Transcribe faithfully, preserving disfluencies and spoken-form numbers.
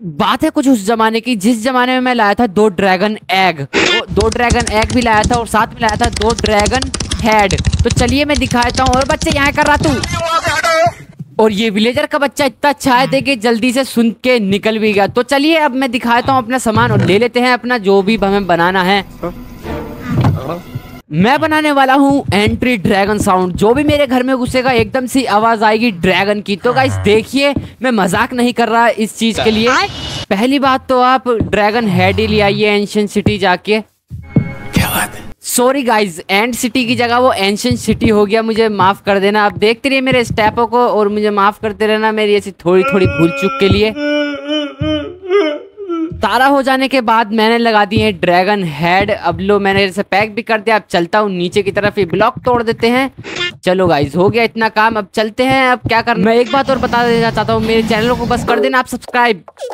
बात है कुछ उस जमाने की जिस जमाने में मैं लाया था दो ड्रैगन एग, तो दो ड्रैगन एग भी लाया था और साथ में लाया था दो ड्रैगन हेड। तो चलिए मैं दिखाता हूँ। और बच्चे यहाँ कर रहा तू। और ये विलेजर का बच्चा इतना अच्छा है देखे जल्दी से सुन के निकल भी गया। तो चलिए अब मैं दिखाता हूँ अपना सामान और ले लेते हैं अपना जो भी हमें बनाना है। मैं बनाने वाला हूँ एंट्री ड्रैगन साउंड। जो भी मेरे घर में घुसेगा एकदम सी आवाज आएगी ड्रैगन की। तो गाइस देखिए मैं मजाक नहीं कर रहा इस चीज के लिए। पहली बात तो आप ड्रैगन हेड ही ले आइए एंशिएंट सिटी जाके। क्या बात है? सॉरी गाइज, एंड सिटी की जगह वो एंशिएंट सिटी हो गया, मुझे माफ कर देना। आप देखते रहिए मेरे स्टेपों को और मुझे माफ करते रहना मेरी ऐसी थोड़ी थोड़ी भूल चूक के लिए। तारा हो जाने के बाद मैंने लगा दिए ड्रैगन हेड। अब लो मैंने इसे पैक भी कर दिया। अब चलता हूँ नीचे की तरफ, ये ब्लॉक तोड़ देते हैं। चलो गाइज हो गया इतना काम, अब चलते हैं। अब क्या करना, मैं एक बात और बता देना चाहता हूँ, मेरे चैनल को बस कर देना आप सब्सक्राइब।